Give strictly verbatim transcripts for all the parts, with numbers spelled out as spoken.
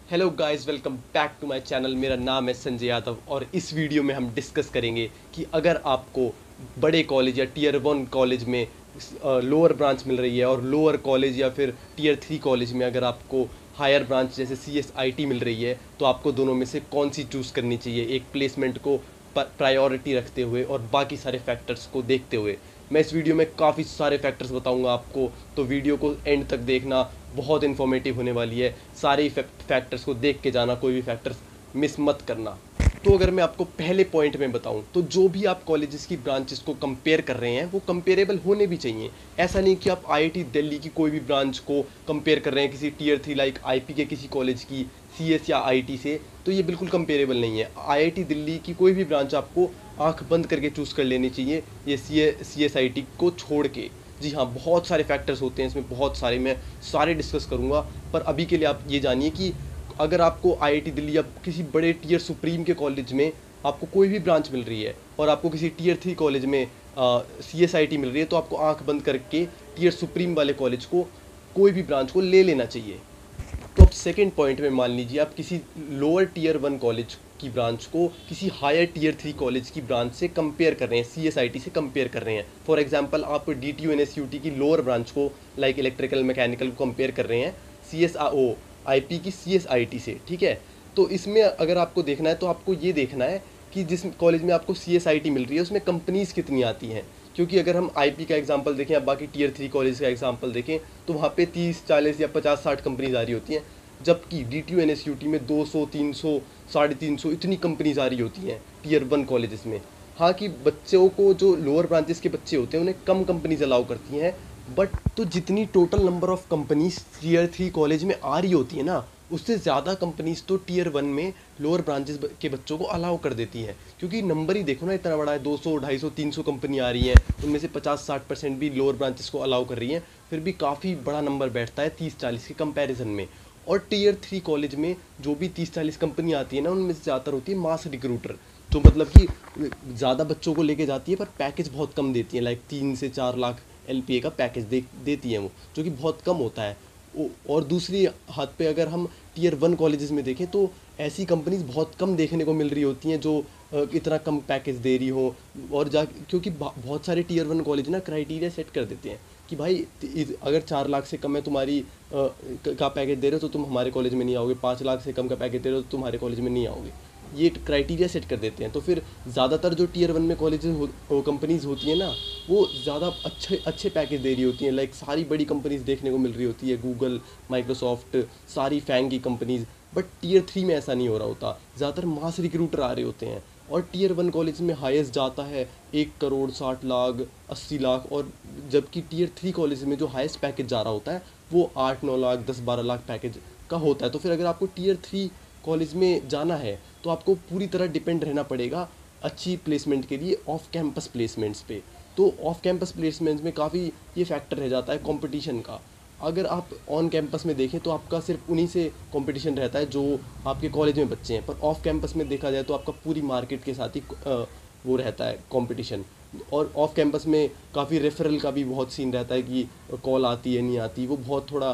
Hello guys, welcome back to my channel. मेरा नाम है संजय यादव और इस वीडियो में हम डिस्कस करेंगे कि अगर आपको बड़े कॉलेज या टीयर वन कॉलेज में लोअर ब्रांच मिल रही है और लोअर कॉलेज या फिर टीयर थ्री कॉलेज में अगर आपको हायर ब्रांच जैसे सी एस आई टी मिल रही है, तो आपको दोनों में से कौन सी चूज़ करनी चाहिए, एक प्लेसमेंट को प्रायोरिटी रखते हुए और बाकी सारे फैक्टर्स को देखते हुए। मैं इस वीडियो में काफ़ी सारे फैक्टर्स बताऊंगा आपको, तो वीडियो को एंड तक देखना, बहुत इन्फॉर्मेटिव होने वाली है। सारे फैक्टर्स को देख के जाना, कोई भी फैक्टर्स मिस मत करना। तो अगर मैं आपको पहले पॉइंट में बताऊं, तो जो भी आप कॉलेजेस की ब्रांचेस को कंपेयर कर रहे हैं वो कंपेरेबल होने भी चाहिए। ऐसा नहीं कि आप आई आई टी दिल्ली की कोई भी ब्रांच को कंपेयर कर रहे हैं किसी tier three like I P के किसी कॉलेज की सी एस या आई टी से, तो ये बिल्कुल कंपेरेबल नहीं है। आई आई टी दिल्ली की कोई भी ब्रांच आपको आंख बंद करके चूज़ कर लेनी चाहिए, ये सी सी एस आई टी को छोड़ के। जी हाँ, बहुत सारे फैक्टर्स होते हैं इसमें, बहुत सारे, मैं सारे डिस्कस करूँगा। पर अभी के लिए आप ये जानिए कि अगर आपको आई आई टी दिल्ली या किसी बड़े टीयर सुप्रीम के कॉलेज में आपको कोई भी ब्रांच मिल रही है और आपको किसी टीयर थ्री कॉलेज में सी एस आई टी मिल रही है, तो आपको आंख बंद करके टीयर सुप्रीम वाले कॉलेज को, कोई भी ब्रांच को ले लेना चाहिए। तो अब सेकेंड पॉइंट में मान लीजिए आप किसी लोअर टीयर वन कॉलेज की ब्रांच को किसी हायर टीयर थ्री कॉलेज की ब्रांच से कंपेयर कर रहे हैं, सी एस आई टी से कंपेयर कर रहे हैं। फॉर एग्जांपल, आप D T U N S U T की लोअर ब्रांच को लाइक इलेक्ट्रिकल मैकेनिकल को कंपेयर कर रहे हैं C S O I P की सी एस आई टी से, ठीक है। तो इसमें अगर आपको देखना है तो आपको ये देखना है कि जिस कॉलेज में आपको सी एस आई टी मिल रही है उसमें कंपनीज़ कितनी आती हैं। क्योंकि अगर हम आई पी का एग्जांपल देखें या बाकी टीयर थ्री कॉलेज का एग्जांपल देखें, तो वहाँ पे तीस चालीस या पचास साठ कंपनीज आ रही होती हैं, जबकि D T U N S U T में दो सौ तीन सौ साढ़े तीन सौ इतनी कंपनीज आ रही होती हैं टीयर वन कॉलेजेस में। हाँ कि बच्चों को, जो लोअर ब्रांचेस के बच्चे होते हैं, उन्हें कम कंपनीज अलाउ करती हैं, बट तो जितनी total number of companies tier three college में आ रही होती है ना, उससे ज़्यादा कंपनीज तो टीयर वन में लोअर ब्रांचेस के बच्चों को अलाउ कर देती हैं। क्योंकि नंबर ही देखो ना, इतना बड़ा है, दो सौ ढाई सौ तीन सौ कंपनी आ रही हैं, उनमें से पचास साठ परसेंट भी लोअर ब्रांचेस को अलाउ कर रही हैं, फिर भी काफ़ी बड़ा नंबर बैठता है तीस चालीस के कंपैरिजन में। और टीयर थ्री कॉलेज में जो भी तीस चालीस कंपनी आती है ना, उनमें से ज़्यादातर होती है मास रिक्रूटर, जो मतलब कि ज़्यादा बच्चों को लेके जाती है पर पैकेज बहुत कम देती है, लाइक तीन से चार लाख एल पी ए का पैकेज दे देती है वो, जो कि बहुत कम होता है। और दूसरी हाथ पे अगर हम टीयर वन कॉलेजेस में देखें, तो ऐसी कंपनीज बहुत कम देखने को मिल रही होती हैं जो इतना कम पैकेज दे रही हो। और जा क्योंकि बहुत सारे टीयर वन कॉलेज ना क्राइटेरिया सेट कर देते हैं कि भाई अगर चार लाख से कम है तुम्हारी का पैकेज दे रहे हो तो तुम हमारे कॉलेज में नहीं आओगे, पाँच लाख से कम का पैकेज दे रहे हो तो तुम्हारे कॉलेज में नहीं आओगे, ये क्राइटेरिया सेट कर देते हैं। तो फिर ज़्यादातर जो टीयर वन में कॉलेजेस हो, कंपनीज़ होती हैं ना, वो ज़्यादा अच्छे अच्छे पैकेज दे रही होती हैं, लाइक सारी बड़ी कंपनीज़ देखने को मिल रही होती है, गूगल, माइक्रोसॉफ्ट, सारी फैंग की कंपनीज़। बट टीयर थ्री में ऐसा नहीं हो रहा होता, ज़्यादातर मास रिक्रूटर आ रहे होते हैं। और टीयर वन कॉलेज में हाईएस्ट जाता है एक करोड़ साठ लाख अस्सी लाख, और जबकि टीयर थ्री कॉलेज में जो हाईएस्ट पैकेज जा रहा होता है वो आठ नौ लाख दस बारह लाख पैकेज का होता है। तो फिर अगर आपको टीयर थ्री कॉलेज में जाना है तो आपको पूरी तरह डिपेंड रहना पड़ेगा अच्छी प्लेसमेंट के लिए ऑफ कैंपस प्लेसमेंट्स पे। तो ऑफ कैंपस प्लेसमेंट्स में काफ़ी ये फैक्टर रह जाता है कंपटीशन का। अगर आप ऑन कैंपस में देखें तो आपका सिर्फ उन्हीं से कंपटीशन रहता है जो आपके कॉलेज में बच्चे हैं, पर ऑफ कैंपस में देखा जाए तो आपका पूरी मार्केट के साथ ही वो रहता है कंपटीशन। और ऑफ कैंपस में काफ़ी रेफरल का भी बहुत सीन रहता है कि कॉल आती है नहीं आती, वो बहुत थोड़ा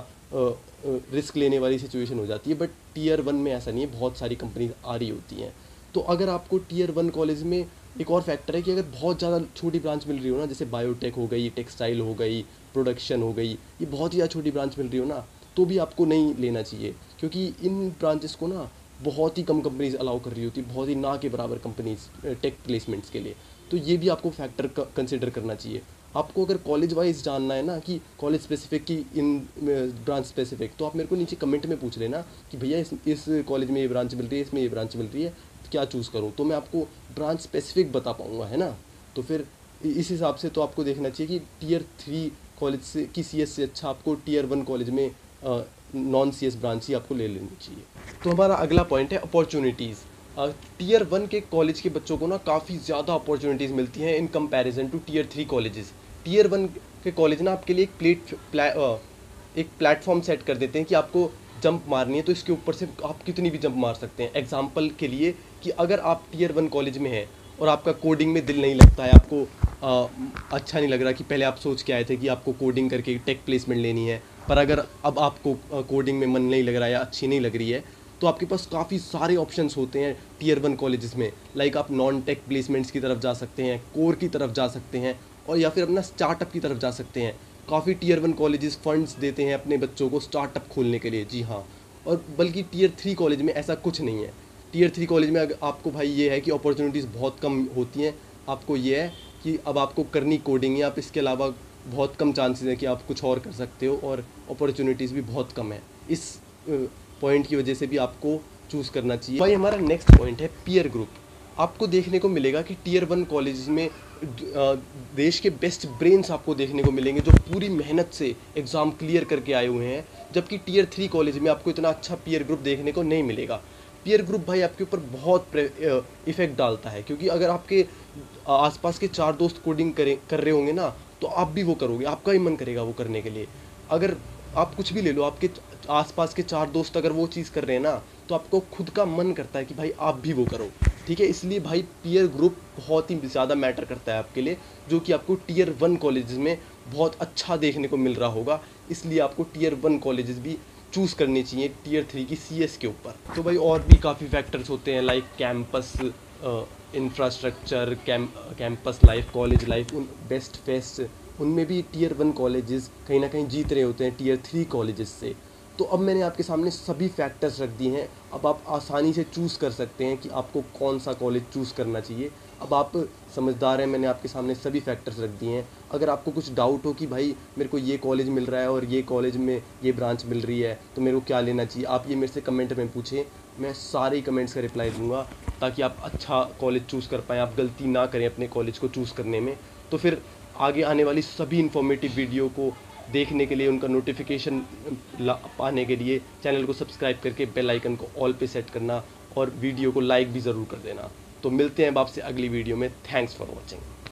रिस्क लेने वाली सिचुएशन हो जाती है। बट टीयर वन में ऐसा नहीं है, बहुत सारी कंपनीज आ रही होती हैं। तो अगर आपको टीयर वन कॉलेज में एक और फैक्टर है कि अगर बहुत ज़्यादा छोटी ब्रांच मिल रही हो ना, जैसे बायोटेक हो गई, टेक्सटाइल हो गई, प्रोडक्शन हो गई, ये बहुत ही ज़्यादा छोटी ब्रांच मिल रही हो ना, तो भी आपको नहीं लेना चाहिए। क्योंकि इन ब्रांचेस को ना बहुत ही कम कंपनीज अलाउ कर रही होती है, बहुत ही ना के बराबर कंपनीज टेक प्लेसमेंट्स के लिए। तो ये भी आपको फैक्टर कंसिडर करना चाहिए। आपको अगर कॉलेज वाइज जानना है ना कि कॉलेज स्पेसिफिक की इन ब्रांच स्पेसिफिक, तो आप मेरे को नीचे कमेंट में पूछ लेना कि भैया इस इस कॉलेज में ये ब्रांच मिल रही है, इसमें ये ब्रांच मिल रही है, तो क्या चूज़ करूँ, तो मैं आपको ब्रांच स्पेसिफिक बता पाऊँगा, है ना। तो फिर इस हिसाब से तो आपको देखना चाहिए कि टीयर थ्री कॉलेज से की सी एस से अच्छा आपको टीयर वन कॉलेज में नॉन सी एस ब्रांच ही आपको ले लेनी चाहिए। तो हमारा अगला पॉइंट है अपॉर्चुनिटीज़। टीयर वन के कॉलेज के बच्चों को ना काफ़ी ज़्यादा अपॉर्चुनिटीज़ मिलती हैं in comparison to tier three colleges. Tier one के कॉलेज ना आपके लिए एक प्लेट प्ला, एक प्लेटफॉर्म सेट कर देते हैं कि आपको जंप मारनी है तो इसके ऊपर से आप कितनी भी जंप मार सकते हैं। एग्जांपल के लिए कि अगर आप टीयर वन कॉलेज में हैं और आपका कोडिंग में दिल नहीं लगता है, आपको आ, अच्छा नहीं लग रहा, कि पहले आप सोच के आए थे कि आपको कोडिंग करके टेक प्लेसमेंट लेनी है, पर अगर अब आपको कोडिंग में मन नहीं लग रहा है या अच्छी नहीं लग रही है, तो आपके पास काफ़ी सारे ऑप्शंस होते हैं टीयर वन कॉलेजेस में। लाइक आप नॉन टेक प्लेसमेंट्स की तरफ जा सकते हैं, कोर की तरफ जा सकते हैं, और या फिर अपना स्टार्टअप की तरफ जा सकते हैं। काफ़ी टीयर वन कॉलेजेस फंड्स देते हैं अपने बच्चों को स्टार्टअप खोलने के लिए, जी हाँ। और बल्कि टीयर थ्री कॉलेज में ऐसा कुछ नहीं है। टीयर थ्री कॉलेज में अगर आपको भाई ये है कि अपॉर्चुनिटीज़ बहुत कम होती हैं। आपको ये है कि अब आपको करनी कोडिंग है, आप इसके अलावा बहुत कम चांसेस है कि आप कुछ और कर सकते हो, और अपॉर्चुनिटीज़ भी बहुत कम है। इस पॉइंट की वजह से भी आपको चूज़ करना चाहिए। भाई हमारा नेक्स्ट पॉइंट है पीयर ग्रुप। आपको देखने को मिलेगा कि टीयर वन कॉलेज में देश के बेस्ट ब्रेन्स आपको देखने को मिलेंगे जो पूरी मेहनत से एग्ज़ाम क्लियर करके आए हुए हैं, जबकि टीयर थ्री कॉलेज में आपको इतना अच्छा पीयर ग्रुप देखने को नहीं मिलेगा। पीयर ग्रुप भाई आपके ऊपर बहुत इफ़ेक्ट डालता है, क्योंकि अगर आपके आसपास के चार दोस्त कोडिंग करें कर रहे होंगे ना, तो आप भी वो करोगे, आपका ही मन करेगा वो करने के लिए। अगर आप कुछ भी ले लो, आपके आसपास के चार दोस्त अगर वो चीज़ कर रहे हैं ना, तो आपको खुद का मन करता है कि भाई आप भी वो करो, ठीक है। इसलिए भाई पीयर ग्रुप बहुत ही ज़्यादा मैटर करता है आपके लिए, जो कि आपको टीयर वन कॉलेजेस में बहुत अच्छा देखने को मिल रहा होगा। इसलिए आपको टीयर वन कॉलेजेस भी चूज़ करनी चाहिए टीयर थ्री की सी एस के ऊपर। तो भाई और भी काफ़ी फैक्टर्स होते हैं, like campus infrastructure, cam campus life, college life, उन बेस्ट फेस्ट, उनमें भी टीयर वन कॉलेजेस कहीं ना कहीं जीत रहे होते हैं टीयर थ्री कॉलेजेस से। तो अब मैंने आपके सामने सभी फैक्टर्स रख दिए हैं। अब आप आसानी से चूज़ कर सकते हैं कि आपको कौन सा कॉलेज चूज़ करना चाहिए। अब आप समझदार हैं, मैंने आपके सामने सभी फैक्टर्स रख दिए हैं। अगर आपको कुछ डाउट हो कि भाई मेरे को ये कॉलेज मिल रहा है और ये कॉलेज में ये ब्रांच मिल रही है, तो मेरे को क्या लेना चाहिए, आप ये मेरे से कमेंट में पूछें। मैं सारे कमेंट्स का रिप्लाई दूंगा, ताकि आप अच्छा कॉलेज चूज़ कर पाएँ, आप गलती ना करें अपने कॉलेज को चूज़ करने में। तो फिर आगे आने वाली सभी इन्फॉर्मेटिव वीडियो को देखने के लिए, उनका नोटिफिकेशन पाने के लिए चैनल को सब्सक्राइब करके बेल आइकन को ऑल पे सेट करना, और वीडियो को लाइक भी ज़रूर कर देना। तो मिलते हैं अब आपसे अगली वीडियो में। Thanks for watching.